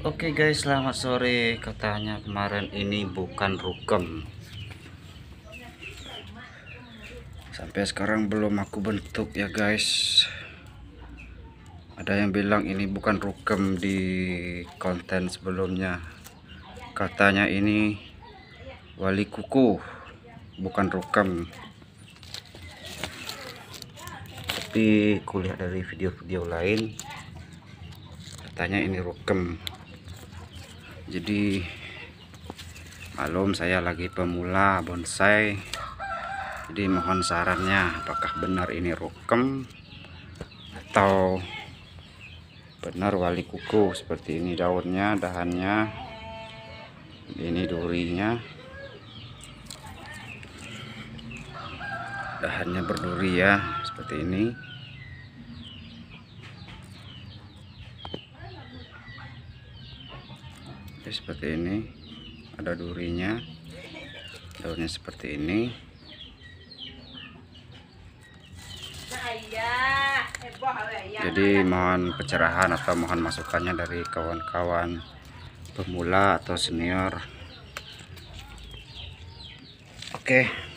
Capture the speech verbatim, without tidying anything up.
Oke guys, selamat sore. Katanya kemarin ini bukan rukem. Sampai sekarang belum aku bentuk ya guys. Ada yang bilang ini bukan rukem di konten sebelumnya. Katanya ini wali kuku, bukan rukem. Tapi kuliah dari video-video lain, katanya ini rukem. Jadi malum, saya lagi pemula bonsai, jadi mohon sarannya apakah benar ini rukem atau benar wali kuku. Seperti ini daunnya, dahannya, ini durinya, dahannya berduri ya, seperti ini. Jadi seperti ini, ada durinya, daunnya seperti ini. Jadi mohon pencerahan atau mohon masukannya dari kawan-kawan pemula atau senior. Oke.